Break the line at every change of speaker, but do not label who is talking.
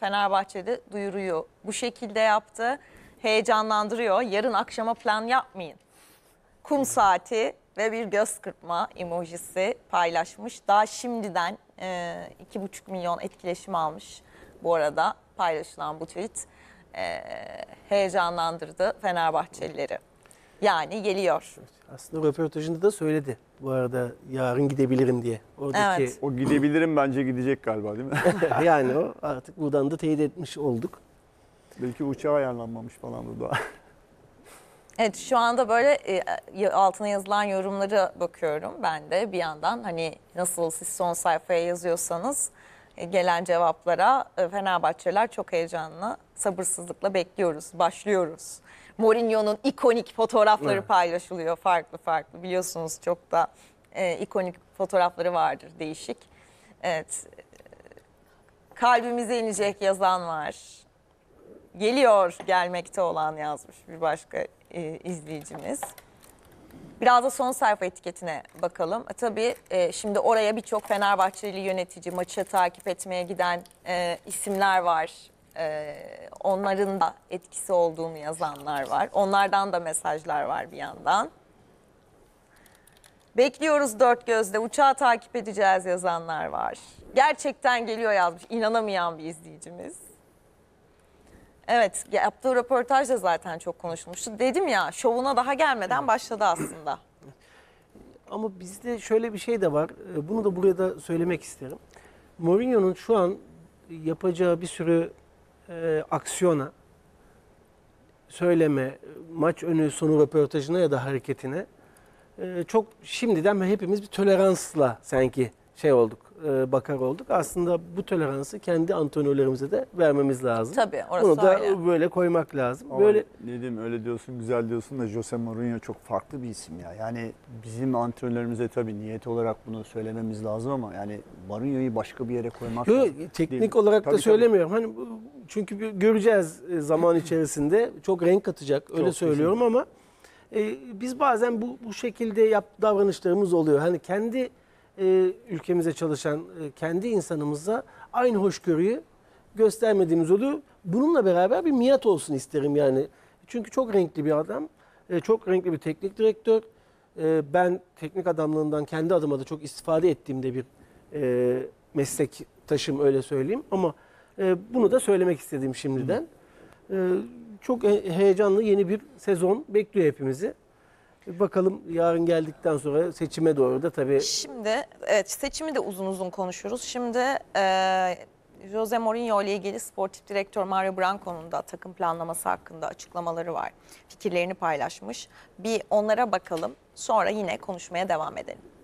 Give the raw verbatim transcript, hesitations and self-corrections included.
Fenerbahçe'de duyuruyor. Bu şekilde yaptı. Heyecanlandırıyor. Yarın akşama plan yapmayın. Kum saati ve bir göz kırpma emojisi paylaşmış. Daha şimdiden e, iki buçuk milyon etkileşim almış bu arada paylaşılan bu tweet. E, heyecanlandırdı Fenerbahçelileri. Yani geliyor.
Aslında röportajında da söyledi. Bu arada yarın gidebilirim diye. Oradaki
Evet.
O gidebilirim bence gidecek galiba değil mi?
yani o artık buradan da teyit etmiş olduk.
Belki uçağa ayarlanmamış falan da.
Evet, şu anda böyle e, altına yazılan yorumlara bakıyorum ben de bir yandan. Hani nasıl siz son sayfaya yazıyorsanız e, gelen cevaplara e, Fenerbahçeliler çok heyecanlı, sabırsızlıkla bekliyoruz, başlıyoruz. Mourinho'nun ikonik fotoğrafları
Evet.
paylaşılıyor farklı farklı. Biliyorsunuz çok da e, ikonik fotoğrafları vardır, değişik. Evet, kalbimize inecek yazan var. Geliyor, gelmekte olan yazmış bir başka e, izleyicimiz. Biraz da son sayfa etiketine bakalım. E, tabii e, şimdi oraya birçok Fenerbahçeli yönetici, maçı takip etmeye giden e, isimler var. E, onların da etkisi olduğunu yazanlar var. Onlardan da mesajlar var bir yandan. Bekliyoruz dört gözle, uçağı takip edeceğiz yazanlar var. Gerçekten geliyor yazmış, inanamayan bir izleyicimiz. Evet, yaptığı röportaj da zaten çok konuşulmuştu. Dedim ya, şovuna daha gelmeden başladı aslında.
Ama bizde şöyle bir şey de var. Bunu da buraya da söylemek isterim. Mourinho'nun şu an yapacağı bir sürü e, aksiyona, söyleme, maç önü sonu röportajına ya da hareketine e, çok şimdiden hepimiz bir toleransla sanki şey olduk, e, bakar olduk. Aslında bu toleransı kendi antrenörlerimize de vermemiz lazım.
Tabii, orası
Bunu da
öyle.
böyle koymak lazım.
Ama
Böyle
ne diyeyim, öyle diyorsun, güzel diyorsun da Jose Mourinho çok farklı bir isim ya. Yani bizim antrenörlerimize tabii niyet olarak bunu söylememiz lazım ama yani Mourinho'yu başka bir yere koymak
Yo,
lazım.
teknik
Değil.
olarak
Tabii,
da
tabii.
söylemiyorum. Hani bu- çünkü bir göreceğiz e, zaman içerisinde. Çok renk katacak öyle
Çok
söylüyorum ama e, biz bazen bu bu şekilde yap davranışlarımız oluyor. Hani kendi e, ülkemize çalışan e, kendi insanımıza aynı hoşgörüyü göstermediğimiz oluyor. Bununla beraber bir miat olsun isterim yani. Çünkü çok renkli bir adam. e, çok renkli bir teknik direktör. E, ben teknik adamlığından kendi adıma da çok istifade ettiğimde bir e, meslektaşım öyle söyleyeyim. Ama e, bunu da söylemek istedim şimdiden. E, çok he- heyecanlı yeni bir sezon bekliyor hepimizi. E, Bakalım yarın geldikten sonra seçime doğru da tabii
Şimdi evet, seçimi de uzun uzun konuşuruz. Şimdi e, Jose Mourinho ile ilgili sportif direktör Mario Branco'nun da takım planlaması hakkında açıklamaları var. Fikirlerini paylaşmış. Bir onlara bakalım, sonra yine konuşmaya devam edelim.